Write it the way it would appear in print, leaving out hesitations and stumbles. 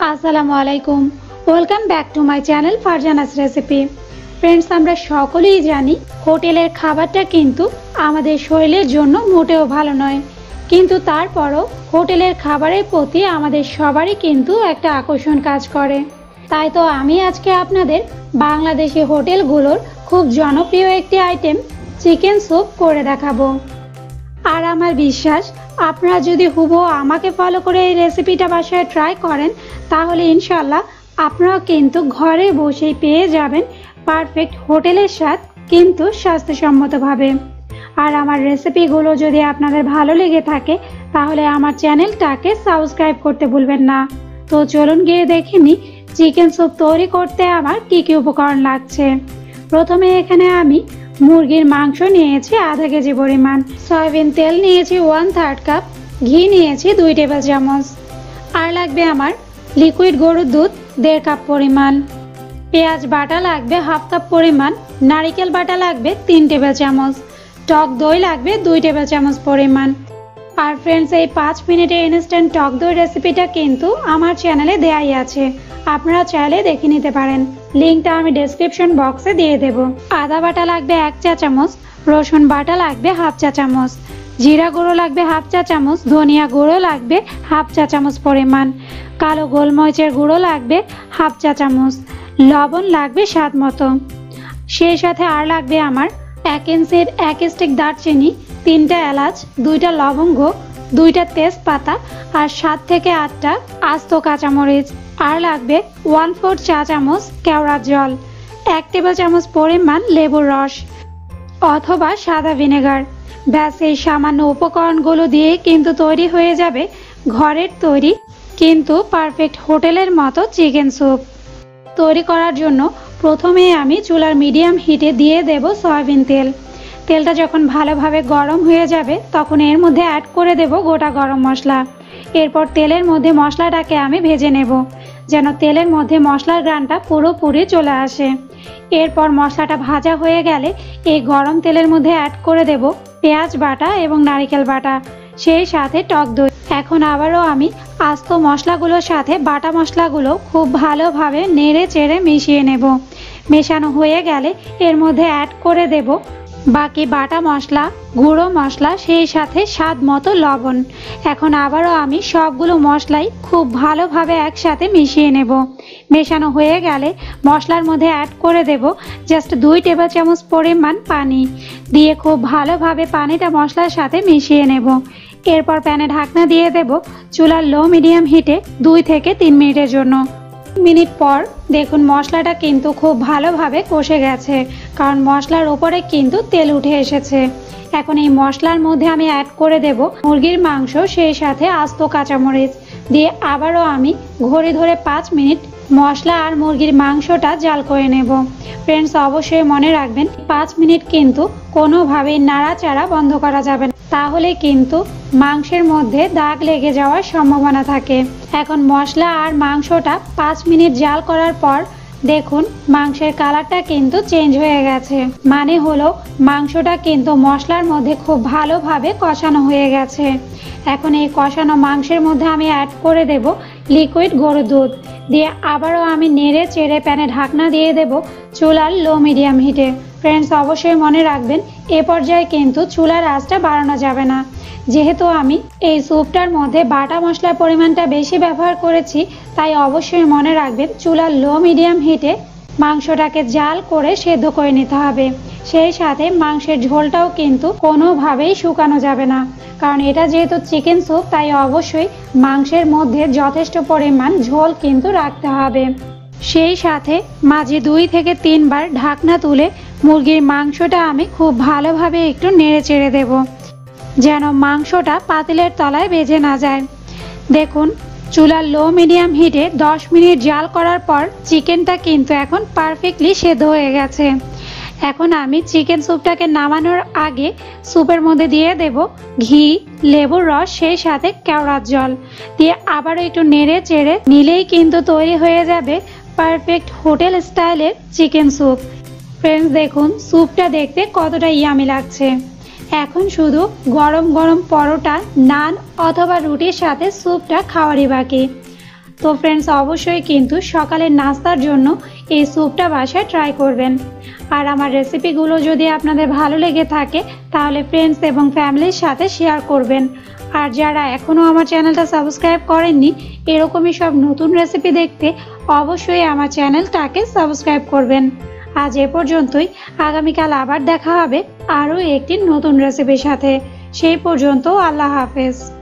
আসসালামু আলাইকুম। Welcome back to my channel Farzana's recipe. Friends, আমরা সকলেই জানি হোটেলের খাবারটা কিন্তু আমাদের শরীরের জন্য মোটেও ভালো নয়, কিন্তু তারপরও হোটেলের খাবারের প্রতি আমাদের সবারই কিন্তু একটা আকর্ষণ কাজ করে। তাই তো আমি আজকে আপনাদের বাংলাদেশি হোটেলগুলোর খুব জনপ্রিয় একটি আইটেম চিকেন স্যুপ করে দেখাবো। আর আমার বিশ্বাস আপনারা যদি হুবহু আমাকে ফলো করে এই রেসিপিটা বাসায় ট্রাই করেন তাহলে ইনশাল্লাহ আপনারাও কিন্তু ঘরে বসেই পেয়ে যাবেন পারফেক্ট হোটেলের স্বাদ, কিন্তু স্বাস্থ্যসম্মতভাবে। আর আমার রেসিপিগুলো যদি আপনাদের ভালো লেগে থাকে তাহলে আমার চ্যানেলটাকে সাবস্ক্রাইব করতে ভুলবেন না। তো চলুন গিয়ে দেখে নিই চিকেন স্যুপ তৈরি করতে আমার কী কী উপকরণ লাগছে। প্রথমে এখানে আমি মুরগির মাংস নিয়েছি আধা কেজি পরিমাণ, সয়াবিন তেল নিয়েছি 1/3 কাপ, ঘি নিয়েছি 2 টেবিল চামচ, আর লাগবে আমার লিকুইড গরুর দুধ 1.5 কাপ পরিমাণ, পেঁয়াজ বাটা লাগবে 1/2 কাপ পরিমাণ, নারিকেল বাটা লাগবে 3 টেবিল চামচ, টক দই লাগবে 2 টেবিল চামচ পরিমাণ। আর ফ্রেন্ডস, এই 5 মিনিটের ইনস্ট্যান্ট টক দই রেসিপিটা কিন্তু আমার চ্যানেলে দেয়াই আছে, আপনারা চাইলে দেখে নিতে পারেন, লিঙ্কটা আমি ডেসক্রিপশন বক্সে দিয়ে দেব। আদা বাটা লাগবে 1 চা চামচ, রসুন বাটা লাগবে 1/2 চা চামচ, জিরা গুঁড়ো লাগবে 1/2 চা চামচ, ধনিয়া গুঁড়ো লাগবে 1/2 চা চামচ পরিমাণ, কালো গোলমরিচের গুঁড়ো লাগবে 1/2 চা চামচ, লবণ লাগবে স্বাদ মতো। সেই সাথে আর লাগবে আমার 1 ইঞ্চির 1 স্টিক দারচিনি, 3টা এলাচ, 2টা লবঙ্গ, 2টা তেজপাতা, আর 7 থেকে 8টা আস্ত কাঁচামরিচ। আর লাগবে 1/4 চা চামচ কেওড়া জল, 1 টেবিল চামচ পরিমাণ লেবুর রস অথবা সাদা ভিনেগার। ব্যাস, এই সামান্য উপকরণগুলো দিয়ে কিন্তু তৈরি হয়ে যাবে ঘরের তৈরি কিন্তু পারফেক্ট হোটেলের মতো চিকেন স্যুপ। তৈরি করার জন্য প্রথমে আমি চুলার মিডিয়াম হিটে দিয়ে দেব সয়াবিন তেল। তেলটা যখন ভালোভাবে গরম হয়ে যাবে তখন এর মধ্যে অ্যাড করে দেব গোটা গরম মশলা। এরপর তেলের মধ্যে মশলাটাকে আমি ভেজে নেব যেন তেলের মধ্যে মশলার ঘ্রাণটা পুরোপুরি চলে আসে। এরপর মশলাটা ভাজা হয়ে গেলে এই গরম তেলের মধ্যে অ্যাড করে দেব পেঁয়াজ বাটা এবং নারিকেল বাটা, সেই সাথে টক দই। এখন আবারও আমি আস্ত মশলাগুলোর সাথে বাটা মশলাগুলো খুব ভালোভাবে নেড়ে চেড়ে মিশিয়ে নেব। মেশানো হয়ে গেলে এর মধ্যে অ্যাড করে দেব বাকি বাটা মশলা, গুঁড়ো মশলা, সেই সাথে স্বাদ মতো লবণ। এখন আবারও আমি সবগুলো মশলাই খুব ভালোভাবে একসাথে মিশিয়ে নেব। মেশানো হয়ে গেলে মশলার মধ্যে অ্যাড করে দেব জাস্ট 2 টেবিল চামচ পরিমাণ পানি, দিয়ে খুব ভালোভাবে পানিটা মশলার সাথে মিশিয়ে নেব। এরপর প্যানে ঢাকনা দিয়ে দেব চুলার লো মিডিয়াম হিটে 2 থেকে 3 মিনিটের জন্য। মিনিট পর দেখুন মশলাটা কিন্তু খুব ভালোভাবে কষে গেছে, কারণ মশলার উপরে কিন্তু তেল উঠে এসেছে। এখন এই মশলার মধ্যে আমি অ্যাড করে দেব মুরগির মাংস, সেই সাথে আস্ত কাঁচামরিচ, দিয়ে আবারও আমি ঘড়ি ধরে 5 মিনিট মশলা আর মুরগির মাংসটা জাল করে নেব। ফ্রেন্ডস, অবশ্যই মনে রাখবেন 5 মিনিট কিন্তু কোনোভাবেই নাড়াচাড়া বন্ধ করা যাবে না, তাহলে কিন্তু মাংসের মধ্যে দাগ লেগে যাওয়ার সম্ভাবনা থাকে। এখন মশলা আর মাংসটা 5 মিনিট জাল করার পর দেখুন মাংসের কালারটা কিন্তু চেঞ্জ হয়ে গেছে, মানে হলো মাংসটা কিন্তু মশলার মধ্যে খুব ভালোভাবে কষানো হয়ে গেছে। এখন এই কষানো মাংসের মধ্যে আমি অ্যাড করে দেব লিকুইড গরুর দুধ, দিয়ে আবারও আমি নেড়ে চেড়ে প্যানে ঢাকনা দিয়ে দেব চুলার লো মিডিয়াম হিটে। ফ্রেন্ডস, অবশ্যই মনে রাখবেন এ পর্যায়ে কিন্তু চুলার আঁচটা বাড়ানো যাবে না, যেহেতু আমি এই স্যুপটার মধ্যে বাটা মশলার পরিমাণটা বেশি ব্যবহার করেছি, তাই অবশ্যই মনে রাখবেন চুলার লো মিডিয়াম হিটে মাংসটাকে জাল করে সেদ্ধ করে নিতে হবে। সেই সাথে মাংসের ঝোলটাও কিন্তু কোনোভাবেই শুকানো যাবে না, কারণ এটা যেহেতু চিকেন স্যুপ তাই অবশ্যই মাংসের মধ্যে যথেষ্ট পরিমাণ ঝোল কিন্তু রাখতে হবে। সেই সাথে মাঝে 2 থেকে 3 বার ঢাকনা তুলে মুরগির মাংসটা আমি খুব ভালোভাবে একটু নেড়ে চেড়ে দেব যেন মাংসটা পাতিলের তলায় ভেজে না যায়। দেখুন চুলার লো মিডিয়াম হিটে 10 মিনিট জাল করার পর চিকেনটা কিন্তু এখন পারফেক্টলি সেদ্ধ হয়ে গেছে। এখন আমি চিকেন স্যুপটাকে নামানোর আগে স্যুপের মধ্যে দিয়ে দেব ঘি, লেবুর রস, সেই সাথে কেওড়ার জল, দিয়ে আবারও একটু নেড়ে চেড়ে নিলেই কিন্তু তৈরি হয়ে যাবে পারফেক্ট হোটেল স্টাইলের চিকেন স্যুপ। ফ্রেন্ডস, দেখুন স্যুপটা দেখতে কতটা ইয়ামি লাগছে। এখন শুধু গরম গরম পরোটা, নান অথবা রুটির সাথে স্যুপটা খাওয়ারই বাকি। তো ফ্রেন্ডস অবশ্যই কিন্তু সকালের নাস্তার জন্য এই স্যুপটা বাসায় ট্রাই করবেন। আর আমার রেসিপিগুলো যদি আপনাদের ভালো লেগে থাকে তাহলে ফ্রেন্ডস এবং ফ্যামিলির সাথে শেয়ার করবেন। আর যারা এখনও আমার চ্যানেলটা সাবস্ক্রাইব করেননি এরকমই সব নতুন রেসিপি দেখতে অবশ্যই আমার চ্যানেলটাকে সাবস্ক্রাইব করবেন। আজ এ পর্যন্তই, আগামীকাল আবার দেখা হবে আরও একটি নতুন রেসিপির সাথে। সেই পর্যন্ত আল্লাহ হাফেজ।